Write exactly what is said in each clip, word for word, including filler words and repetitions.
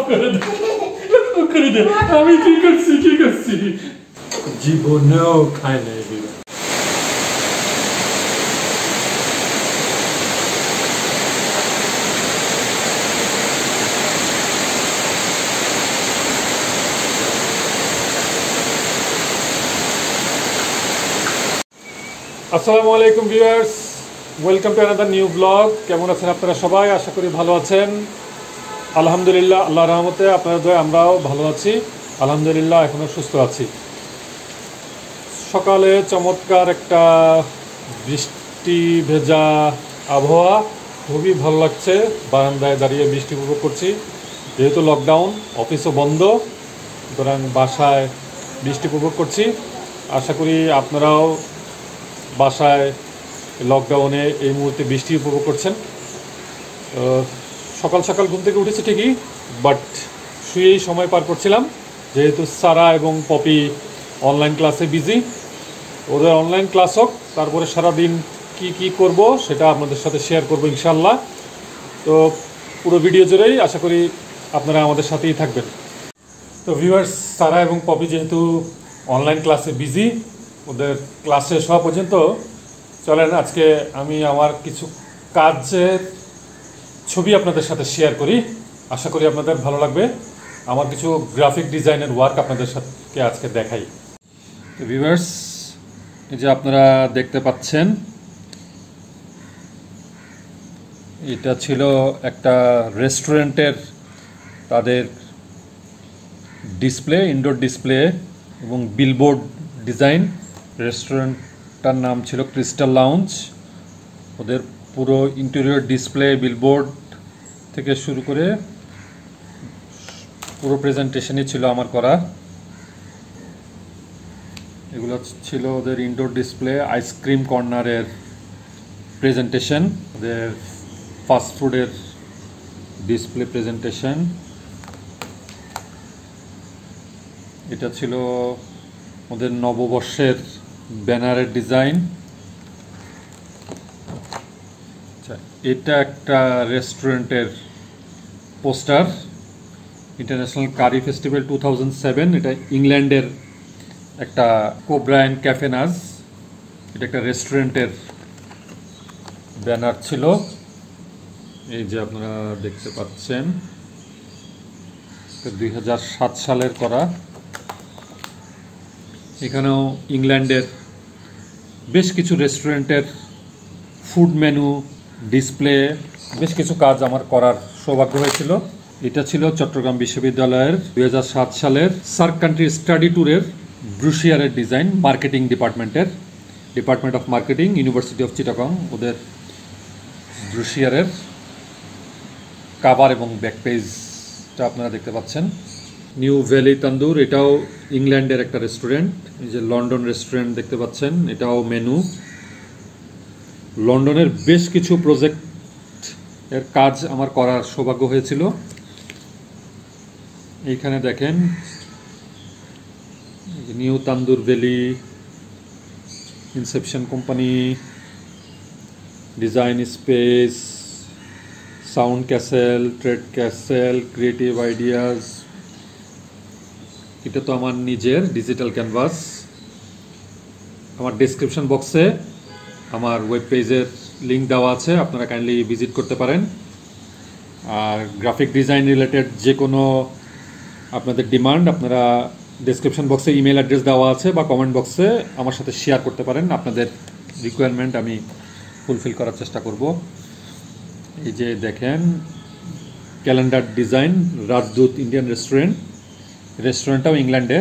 করে দে, মাফ করে দে। আমি কি করছি কি করছি জীবনেও খায় না এগুলো। আসসালামু আলাইকুম viewers, welcome to another new blog. কেমন আছেন আপনারা সবাই? আশা করি ভালো আছেন। আলহামদুলিল্লাহ, আল্লাহর রহমতে আপনাদের দয়ায় আমরাও ভালো আছি। আলহামদুলিল্লাহ, এখনও সুস্থ আছি। সকালে চমৎকার একটা বৃষ্টি ভেজা আবহাওয়া, খুবই ভালো লাগছে। বারান্দায় দাঁড়িয়ে বৃষ্টি উপভোগ করছি। যেহেতু লকডাউন, অফিসও বন্ধ, সুতরাং বাসায় বৃষ্টি উপভোগ করছি। আশা করি আপনারাও বাসায় লকডাউনে এই মুহূর্তে বৃষ্টি উপভোগ করছেন। সকাল সকাল ঘুম থেকে উঠেছি ঠিকই, বাট শুয়েই সময় পার করছিলাম। যেহেতু সারা এবং পপি অনলাইন ক্লাসে বিজি, ওদের অনলাইন ক্লাস হোক, তারপরে সারাদিন কি কি করব সেটা আপনাদের সাথে শেয়ার করব ইনশাআল্লাহ। তো পুরো ভিডিও জুড়েই আশা করি আপনারা আমাদের সাথেই থাকবেন। তো ভিউয়ার্স, সারা এবং পপি যেহেতু অনলাইন ক্লাসে বিজি, ওদের ক্লাস শেষ হওয়া পর্যন্ত চলেন আজকে আমি আমার কিছু কাজের ছবি আপনাদের সাথে শেয়ার করি। আশা করি আপনাদের ভালো লাগবে। আমার কিছু গ্রাফিক ডিজাইনের ওয়ার্ক আপনাদের সাথে আজকে দেখাই। তো ভিউয়ার্স, এই যে আপনারা দেখতে পাচ্ছেন, এটা ছিল একটা রেস্টুরেন্টের তাদের ডিসপ্লে, ইনডোর ডিসপ্লে এবং বিলবোর্ড ডিজাইন। রেস্টুরেন্টটার নাম ছিল ক্রিস্টাল লাউঞ্জ। ওদের পুরো ইন্টেরিয়র ডিসপ্লে, বিলবোর্ড থেকে শুরু করে পুরো প্রেজেন্টেশনই ছিল আমার করা। এগুলো ছিল ওদের ইনডোর ডিসপ্লে, আইসক্রিম কর্নারের প্রেজেন্টেশন, ওদের ফাস্টফুডের ডিসপ্লে প্রেজেন্টেশন। এটা ছিল ওদের নববর্ষের ব্যানারের ডিজাইন। আচ্ছা, এটা একটা রেস্টুরেন্টের poster, international curry festival two thousand seven. এটা ইংল্যান্ডের একটা কোব্রায়ান ক্যাফেনাজ। এটা একটা রেস্টুরেন্টের ব্যানার ছিল, এই যে আপনারা দেখতে পাচ্ছেন। দুই হাজার সাত সালের করা। এখানেও ইংল্যান্ডের বেশ কিছু রেস্টুরেন্টের ফুড মেনু ডিসপ্লে, বেশ কিছু কাজ আমার করার সৌভাগ্য হয়েছিল। এটা ছিল চট্টগ্রাম বিশ্ববিদ্যালয়ের দুই হাজার সাত সালের সার্ক কান্ট্রি স্টাডি ট্যুরের ব্রুশিয়ারের ডিজাইন, মার্কেটিং ডিপার্টমেন্টের, department of marketing, university of Chittagong. ওদের ব্রুশিয়ারের কাভার এবং ব্যাক পেজটা আপনারা দেখতে পাচ্ছেন। নিউ ভ্যালি তান্দুর, এটাও ইংল্যান্ডের একটা রেস্টুরেন্ট। এই যে লন্ডন রেস্টুরেন্ট দেখতে পাচ্ছেন, এটাও মেনু। লন্ডনের বেশ কিছু প্রজেক্ট এর কাজ আমার করার সৌভাগ্য হয়েছিল। এইখানে দেখেন new tandoor valley, inception company, design space, sound castle, trade castle, creative ideas. এটা তো আমার নিজের ডিজিটাল ক্যানভাস। আমার ডেসক্রিপশন বক্সে আমার ওয়েব পেজের লিঙ্ক দেওয়া আছে, আপনারা কাইন্ডলি ভিজিট করতে পারেন। আর গ্রাফিক ডিজাইন রিলেটেড যে কোনো আপনাদের ডিমান্ড আপনারা ডেসক্রিপশন বক্সে ইমেল অ্যাড্রেস দেওয়া আছে, বা কমেন্ট বক্সে আমার সাথে শেয়ার করতে পারেন। আপনাদের রিকোয়ারমেন্ট আমি ফুলফিল করার চেষ্টা করব। এই যে দেখেন calendar design, Rajdoot Indian restaurant. রেস্টুরেন্টটাও ইংল্যান্ডে।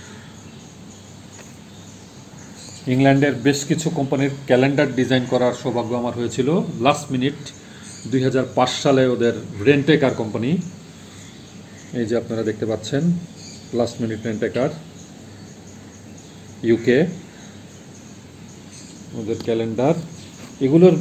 ইংল্যান্ডের বেশ কিছু কোম্পানির ক্যালেন্ডার ডিজাইন করার সৌভাগ্য আমার হয়েছিল। লাস্ট মিনিট দুই হাজার পাঁচ সালে ওদের রেন্টেকার কোম্পানি, এই যে আপনারা দেখতে পাচ্ছেন, লাস্ট মিনিট রেন্টেকার ইউকে, ওদের ক্যালেন্ডার। এগুলোর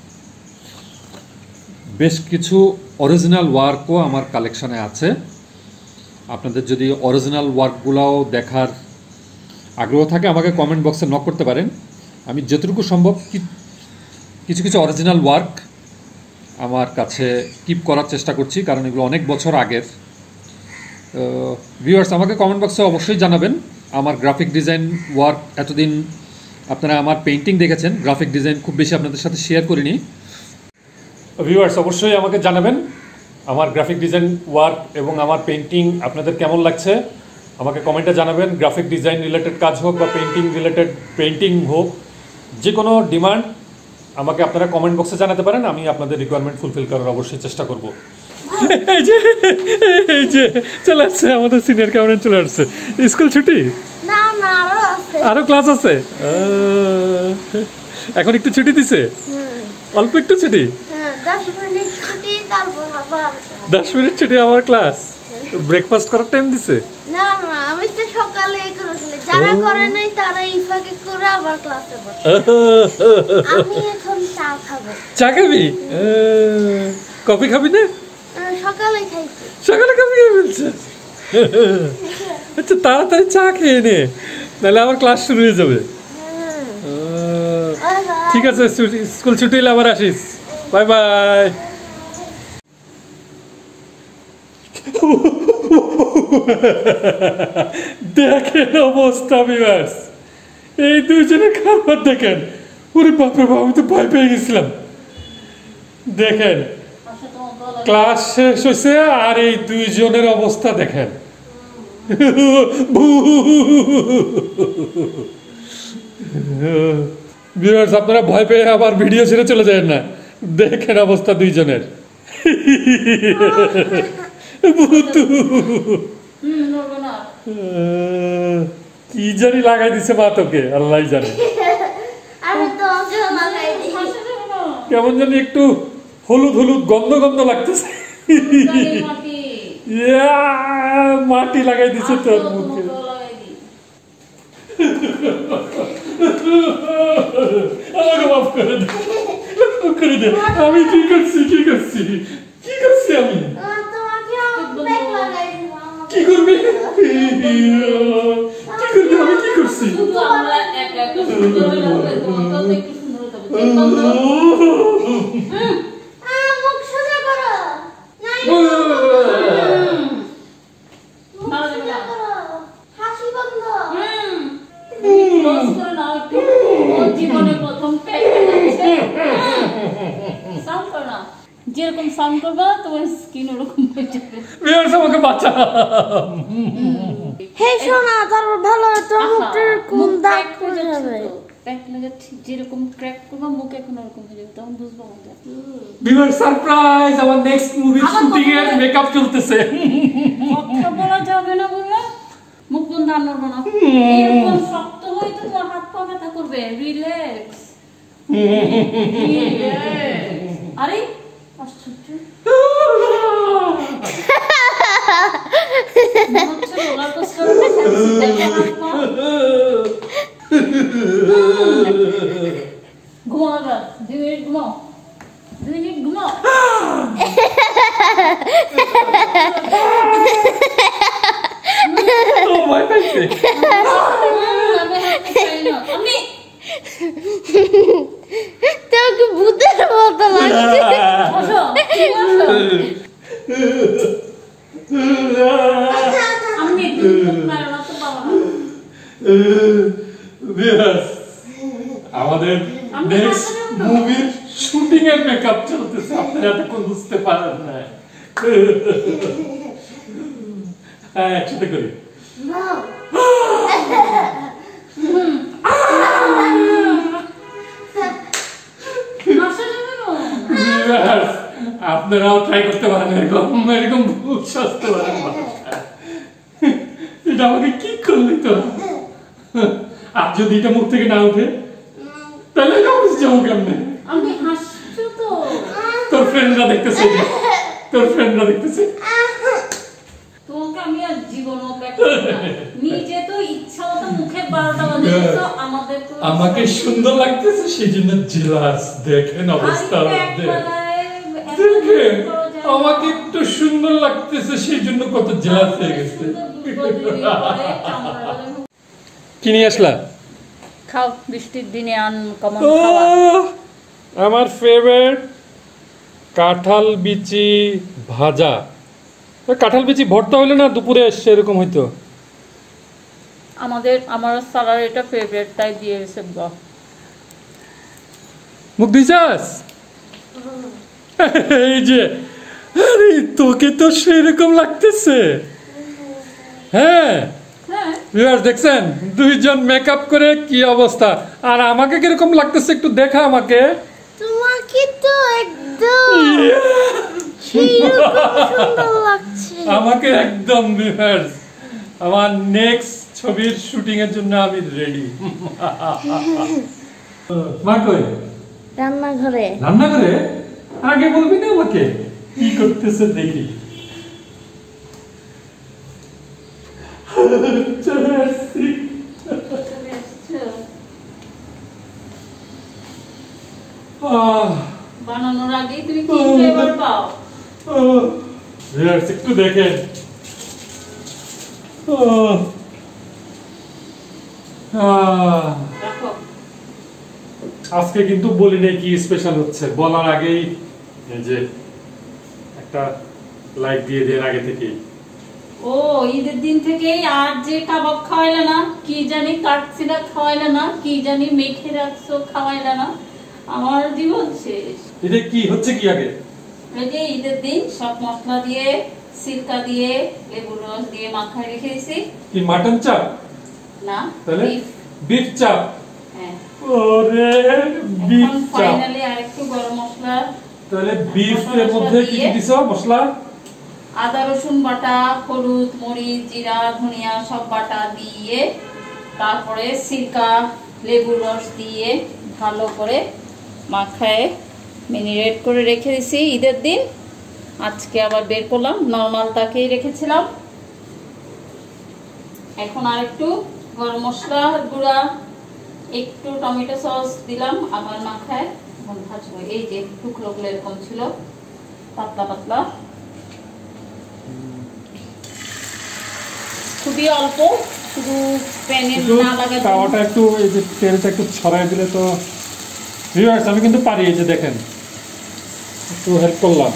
বেশ কিছু অরিজিনাল ওয়ার্কও আমার কালেকশানে আছে। আপনাদের যদি অরিজিনাল ওয়ার্কগুলোও দেখার আগ্রহ থাকে আমাকে কমেন্ট বক্সে নক করতে পারেন। আমি যতটুকু সম্ভব কিছু কিছু অরিজিনাল ওয়ার্ক আমার কাছে কিপ করার চেষ্টা করছি, কারণ এগুলো অনেক বছর আগের। ভিউয়ার্স, আমাকে কমেন্ট বক্সে অবশ্যই জানাবেন আমার গ্রাফিক ডিজাইন ওয়ার্ক। এতদিন আপনারা আমার পেইন্টিং দেখেছেন, গ্রাফিক ডিজাইন খুব বেশি আপনাদের সাথে শেয়ার করিনি। ভিউয়ার্স, অবশ্যই আমাকে জানাবেন আমার গ্রাফিক ডিজাইন ওয়ার্ক এবং আমার পেইন্টিং আপনাদের কেমন লাগছে। আমাকে কমেন্টে জানাবেন। গ্রাফিক ডিজাইন রিলেটেড কাজ হোক বা পেইন্টিং রিলেটেড পেইন্টিং হোক, যে কোনো ডিমান্ড আমাকে আপনারা কমেন্ট বক্সে জানাতে পারেন। আমি আপনাদের রিকোয়ারমেন্ট ফুলফিল করার অবশ্যই চেষ্টা করব। এই যে এই যে চলে আসছে আমাদের সিনিয়র ক্যামেরাম্যান, চলে আসছে। স্কুল ছুটি না না, আরো আছে, আরো ক্লাস আছে। এখন একটু ছুটি দিছে, অল্প একটু ছুটি, দশ মিনিট ছুটি, তারপর আবার দশ মিনিট ছুটি, আমার ক্লাস। ব্রেকফাস্ট করার টাইম দিছে? না না, আমি তো সকালে করেছিলাম, যারা করে নাই তারা ইফাকে করে আবার ক্লাসে বসে। আমি এখন চা খাবো। চা খাবি? কফি খাবি না? সকালে খাইছি। সকালে কফি খেয়ে ফেলছে? আচ্ছা, তাড়াতাড়ি চা খেয়ে নে, নাহলে আমার ক্লাস শুরু হয়ে যাবে। ঠিক আছে, স্কুল ছুটি হলে আবার আসিস। Bye bye. দেখেন অবস্থা ভিউয়ার্স, এই দুইজনের খাবার দেখেন। ওরে বাপরে বাপ, আমি তো ভয় পেয়ে গেছিলাম। দেখেন ক্লাস শেষ হয়েছে আর এই দুইজনের অবস্থা দেখেন। ভিউয়ার্স, আপনারা ভয় পেয়ে আবার ভিডিও ছেড়ে চলে যায় না। দেখেন অবস্থা দুইজনের। কি জানি লাগাই দিছে মা তোকে, আল্লাহ জানে। কেমন জানি একটু হলুদ হলুদ গন্ধ গন্ধ লাগতেছে। মাটি লাগাই দিছে তোর মুখে। আমাকে মাফ করে দে, মাফ করে দে। আমি কি করছি কি করছি কি করছি আমি? কি করবি কি করবি? আমি কি করছি? যেরকম সাউন্ড করবা তোমার স্কিন ওরকম হয়ে যাবে। ভিউয়ার্স, আমাকে বাঁচা। হে সোনা, তার ভালো তো মুখের কোন দাগ পড়ে যাবে। প্যাক লাগা ঠিক যেরকম ক্র্যাক করবা মুখ এখন এরকম হয়ে যাবে, তখন বুঝবা মজা। ভিউয়ার্স, সারপ্রাইজ, আমার নেক্সট মুভি শুটিং এর মেকআপ চলতেছে। কথা বলা যাবে না বললা, মুখ বন্ধ আর নড়বো না। এরকম শক্ত হয়ে তো তোমার হাত পা ব্যথা করবে। রিল্যাক্স। আরে আশ্চর্য, ঘুমাবা, দুই মিনিট ঘুমাও, দুই মিনিট ঘুমাও। আমি তোকে ভূতের মতো লাগছে। আমি আমাদের নেক্সট মুভির শুটিং এর মেকআপ চলতেছে, আপনারা এতক্ষণ বুঝতে পারেন না। হ্যাঁ, একসাথে করি। আপনারাও ট্রাই করতে পারেন, এরকম এরকম ভূত সাজতে পারেন। এটা আমাকে কি করলি তো? আর যদি এটা মুখ থেকে না উঠে তাহলে অফিস যাবো কেমনে? আমি হাসছো তো, তোর ফ্রেন্ডরা দেখতেছে, তোর ফ্রেন্ডরা দেখতেছে। তোমাকে আমি আর জীবনও ব্যাক করব না। নিজে তো ইচ্ছা মতো মুখে বারোটা বাজাচ্ছো, আমাদের তো আমাকে সুন্দর লাগতেছে সেজন্য জেলাস। দেখেন অবস্থা, দেখেন আমাকে একটু সুন্দর লাগতেছে সেজন্য কত জেলাস হয়ে গেছে। কি নিয়ে আসলা? খাও, বৃষ্টির দিনে আনকমন খাওয়া। আমার ফেভারিট কাঁঠাল বিচি ভাজা। ওই কাঁঠাল বিচি ভর্তা হইলে না দুপুরে এসছে এরকম হইতো। আমাদের আমার সালার এটা ফেভারিট, তাই দিয়ে গেছে গো। মুখ দিছাস? এই যে, আরে তোকে তো সেরকম লাগতেছে। হ্যাঁ হ্যাঁ ভিউয়ার্স দেখছেন দুইজন মেকআপ করে কি অবস্থা, আর আমাকে কিরকম লাগতেছে একটু দেখা আমাকে। তোমাকে তো একদম সেইরকম সুন্দর লাগছে। আমাকে একদম ভিউয়ার্স আমার নেক্সট ছবির শুটিং এর জন্য আমি রেডি। মা কই? রান্নাঘরে। রান্নাঘরে? আগে বলবি না আমাকে কি করতেছে দেখি। চলে আসছি। আহ, বানানোর আগে তুমি কি ফ্লেভার পাও? আহ, ভিউয়ার্স একটু দেখেন। আহ, আহ, রাখো। আজকে কিন্তু বলি নাই কি স্পেশাল হচ্ছে, বলার আগেই এই যে একটা লাইক দিয়ে দেন আগে থেকেই। ও ঈদের দিন থেকেই আর যে কাবাব খাওয়াইলে না, কি জানি কাটছিলা খাওয়াইলে না, কি জানি মেখে রাখছো খাওয়াইলে না, আমার জীবন শেষ। এটা কি হচ্ছে কি আগে? এই যে ঈদের দিন সব মশলা দিয়ে সিরকা দিয়ে লেবুর রস দিয়ে মাখায় রেখে দিছি। কি মাটন চাপ? না তাহলে beef, বিফ চাপ। হ্যাঁ। ওরে বিফ এখন চাপ। ফাইনালি আরেকটু গরম মশলা, তাহলে বিফ এর মধ্যে কি কি দিছো মশলা? আদা রসুন বাটা, হলুদ মরিচ জিরা ধনিয়া সব বাটা দিয়ে তারপরে সিরকা লেবুর রস দিয়ে ভালো করে মাখায় মেরিনেট করে রেখে দিছি ঈদের দিন। আজকে আবার বের করলাম, নর্মাল তাকেই রেখেছিলাম। এখন আর একটু গরম মশলা গুঁড়া, একটু টমেটো সস দিলাম, আবার মাখায় এখন ভাজবো। এই যে টুকরোগুলো এরকম ছিল পাতলা পাতলা, খুবই অল্প, শুধু প্যানে না লাগে। তাওয়াটা একটু এই যে তেলটা একটু ছড়াই দিলে তো। ভিউয়ার্স আমি কিন্তু পারি, এই যে দেখেন একটু হেল্প করলাম।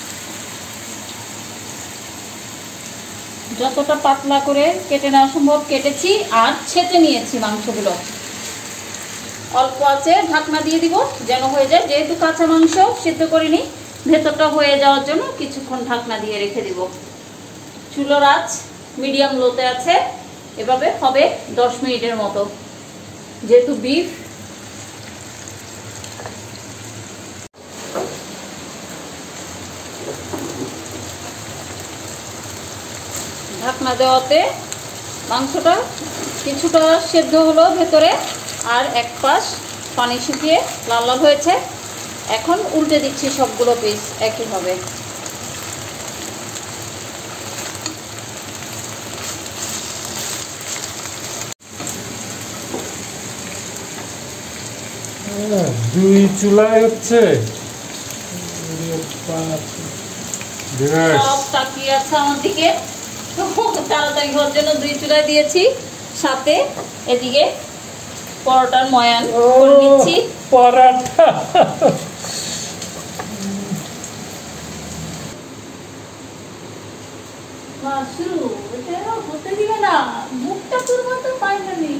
যতটা পাতলা করে কেটে নেওয়া সম্ভব কেটেছি, আর ছেঁচে নিয়েছি মাংসগুলো। অল্প আছে ঢাকনা দিয়ে দিব যেন হয়ে যায়, যেহেতু কাঁচা মাংস সিদ্ধ করিনি, ভেতরটা হয়ে যাওয়ার জন্য কিছুক্ষণ ঢাকনা দিয়ে রেখে দিব। চুলোর আঁচ মিডিয়াম লোতে আছে, এভাবে হবে দশ মিনিটের মতো। যেহেতু বিফ, ঢাকনা দেওয়াতে মাংসটা কিছুটা সেদ্ধ হলো ভেতরে, আর এক পাশ পানি শুকিয়ে লাল লাল হয়েছে। এখন উল্টে দিচ্ছি সবগুলো পিস একইভাবে। দুই চুলায় হচ্ছে। সব তাকিয়ে আছে আমার দিকে, তাড়াতাড়ি হওয়ার জন্য দুই চুলায় দিয়েছি। সাথে এদিকে পরোটার ময়ান করে নিচ্ছি। পরোটা মাসু এটা হতে দিবে না, মুখটা পুরো তো ফাইনালি।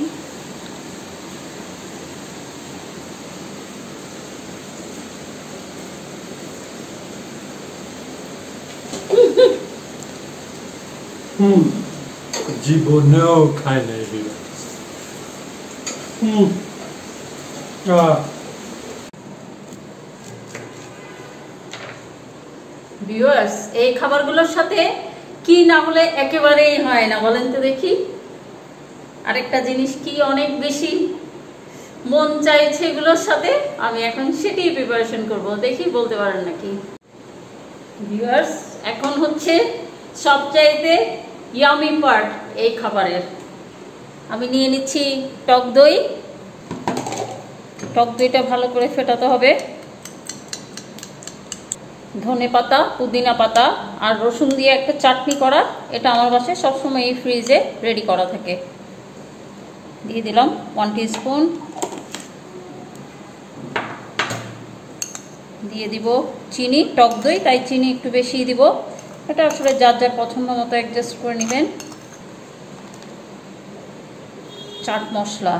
হুম জীবনেও খায় নাই এগুলো। হুম ভিউয়ার্স এই খাবারগুলোর সাথে কি না হলে একেবারেই হয় না, বলেন তো দেখি। আরেকটা জিনিস কি অনেক বেশি মন চাইছে এগুলোর সাথে, আমি এখন সেটাই প্রিপারেশন করব, দেখি বলতে পারেন নাকি। ভিউয়ার্স এখন হচ্ছে সবচাইতে ইয়ামি পার্ট এই খাবারের। আমি নিয়ে নিচ্ছি টক দই। টক দইটা ভালো করে ফেটাতে হবে। ধনে পাতা, পুদিনা পাতা আর রসুন দিয়ে একটা চাটনি করা, এটা আমার বাসায় সবসময় এই ফ্রিজে রেডি করা থাকে। দিয়ে দিলাম ওয়ান টিস্পুন। দিয়ে দিব চিনি, টক দই তাই চিনি একটু বেশি দিব। এটা আসলে যার যার পছন্দ মতো অ্যাডজাস্ট করে নেবেন। চাট মশলা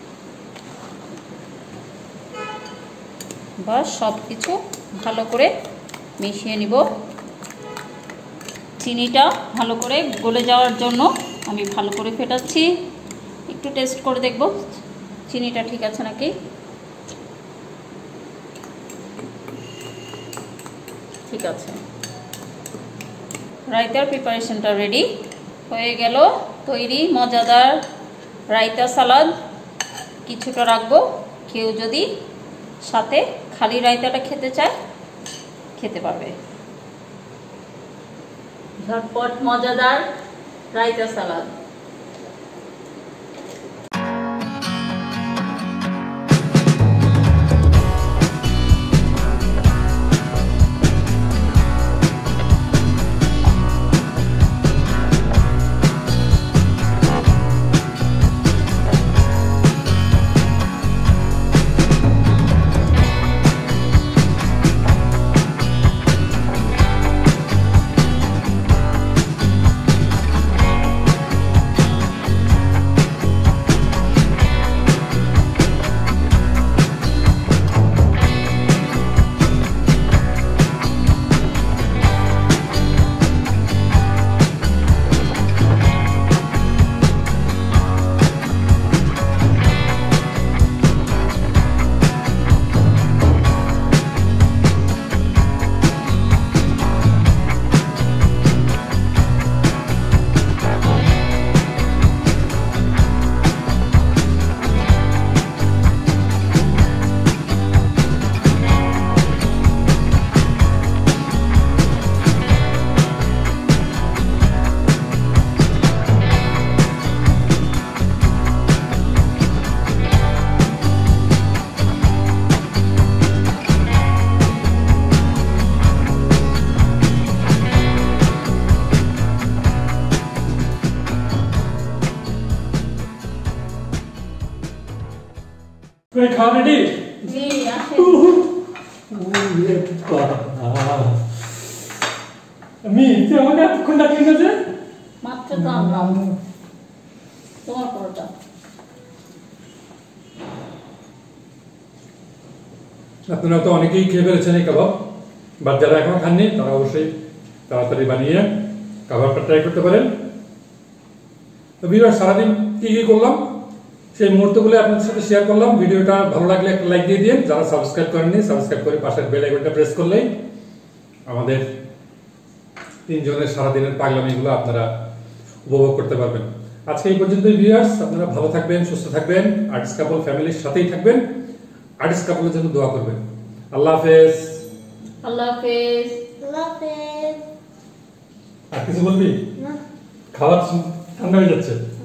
বা সব কিছু ভালো করে মিশিয়ে নিব। চিনিটা ভালো করে গলে যাওয়ার জন্য আমি ভালো করে ফেটাচ্ছি। একটু টেস্ট করে দেখব চিনিটা ঠিক আছে নাকি। ঠিক আছে, রায়তার প্রিপারেশনটা রেডি হয়ে গেল। তৈরি মজাদার রায়তা সালাদ। কিছুটা রাখবো, কেউ যদি সাথে খালি রায়তাটা খেতে চায় খেতে পারবে। ঝটপট মজাদার রায়তা সালাদ। তুই খাওয়া রেডি? জি, আসেন। আমি তুই আমাকে এতক্ষণ ডাকলি না যে? মাত্র তো আনলাম তোমার পরোটা। আপনারা তো অনেকেই খেয়ে ফেলেছেন এই কাবাব, বাট যারা এখনো খাননি তারা অবশ্যই তাড়াতাড়ি বানিয়ে কাবাবটা ট্রাই করতে পারেন। তো ভিডিও সারাদিন কি কি করলাম সেই মুহূর্তগুলো আপনাদের সাথে শেয়ার করলাম। ভিডিওটা ভালো লাগলে একটা লাইক দিয়ে দিন। যারা সাবস্ক্রাইব করেননি সাবস্ক্রাইব করে পাশের বেল আইকনটা প্রেস করলেই আমাদের তিনজনের সারাদিনের পাগলামিগুলো আপনারা উপভোগ করতে পারবেন। আজকে এই পর্যন্তই ভিউয়ার্স, আপনারা ভালো থাকবেন, সুস্থ থাকবেন, আর্টিস্ট কাপল ফ্যামিলির সাথেই থাকবেন, আর্টিস্ট কাপলের জন্য দোয়া করবেন। আল্লাহ হাফেজ। আল্লাহ হাফেজ। আল্লাহ হাফেজ। আর কিছু বলবি? না। খাবার ঠান্ডা হয়ে যাচ্ছে।